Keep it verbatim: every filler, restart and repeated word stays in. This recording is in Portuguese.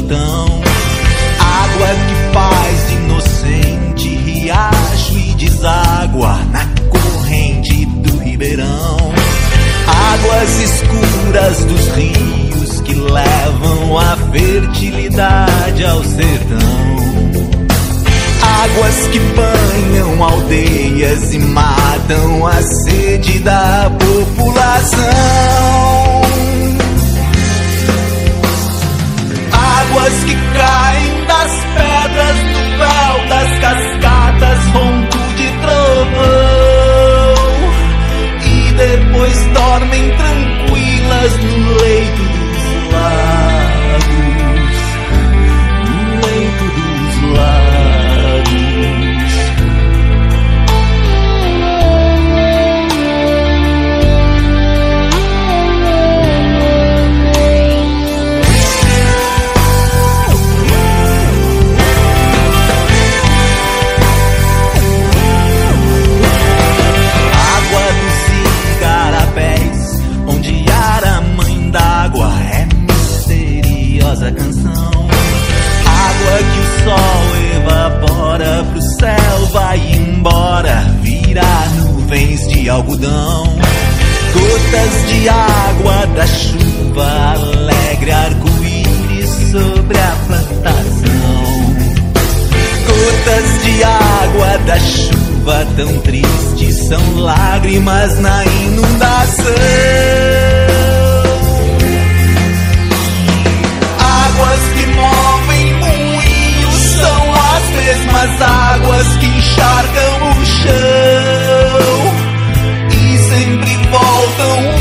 botão. Água que faz de inocente riacho e deságua na corrente do ribeirão. Águas escuras dos rios que levam a fertilidade ao sertão. Águas que banham aldeias e matam a sede da população. Águas que caem das pedras do véu das cascatas, ronco de trovão, e depois dormem tranquilas no leito dos lagos, no leito dos lagos. A canção, água que o sol evapora pro céu, vai embora, vira nuvens de algodão. Gotas de água da chuva, alegre arco-íris sobre a plantação. Gotas de água da chuva, tão tristes, são lágrimas na inundação. Águas que movem moinhos são as mesmas águas que encharcam o chão e sempre voltam